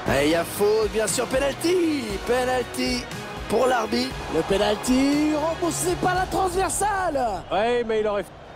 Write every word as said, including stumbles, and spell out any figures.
Et il y a faute, bien sûr, penalty. Penalty pour l'arbitre. Le penalty repoussé par la transversale. Ouais, mais il aurait